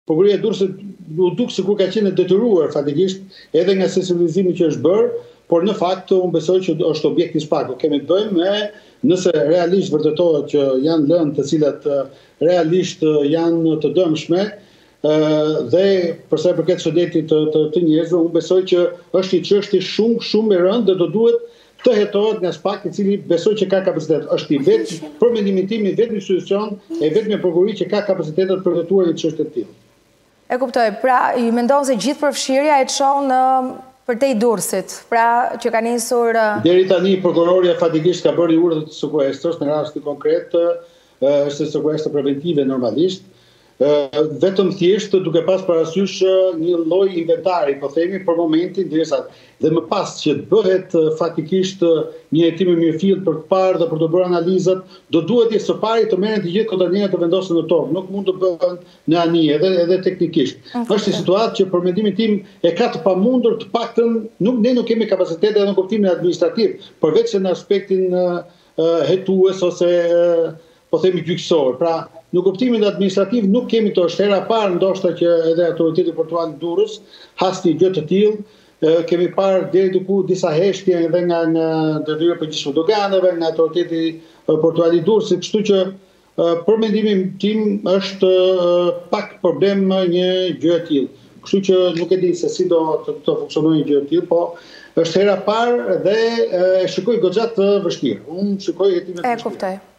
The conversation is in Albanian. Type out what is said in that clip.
Prokuroria e Durrësit u duk sikur ka qenë detyruar fatikisht edhe nga sensibilizimi që është bërë, por në fakt unë besoj që është objekt i shpaku. Kemi të bëjmë me, nëse realisht vërtetohet që janë lënë të cilat realisht janë të dëmshme, dhe përsa i përket shëndetit të njerëzve, unë besoj që është një çështje shumë e rëndë dhe do duhet të hetohet nga SPAK, i cili besoj që ka kapacitet. Është i vetë, për mendimin tim, i vetë institucion e vetëm prokurori që ka kapacitetet për të hetuar një çështje të tillë. E kuptoj, pra ju mendon se gjithë përfshirja e çon në përtej Durrësit, pra që ka nisur... Deri tani prokuroria fatikisht ka bërë urdhër të sekuestrës, në rastin konkret është sekuestër preventive normalisht, vetëm thjesht duke pas parasysh një lloj inventari, po themi për momentin derisa dhe më pas që të bëhet fatikisht një hetim i mirëfillt për të parë dhe për të bërë analizat, do duhet së pari të merren të gjithë kontanerët të vendosen në tokë, nuk mund të bëhen në anije edhe teknikisht. Është një situatë që për mendimin tim e ka të pamundur, të paktën ne nuk kemi kapacitet edhe në kuptimin administrativ, përveç se në aspektin hetues ose po themi gjyqësor. Pra, në kuptimin administrativ nuk kemi të është hera parë, ndoshta që edhe autoriteti portuar i Durrës hasti gjë të tillë. Kemi parë deri diku disa heshtje edhe nga detyra përgjithshme doganave, nga autoriteti portuar i Durrësit, kështu që për mendimin tim është pak problem një gjë e tillë. Kështu që nuk e di se si do të funksionojë një gjë e tillë, po është hera parë dhe e shikoj goxha të vështirë. Unë shikoj hetimet të vështira. E kuptoj.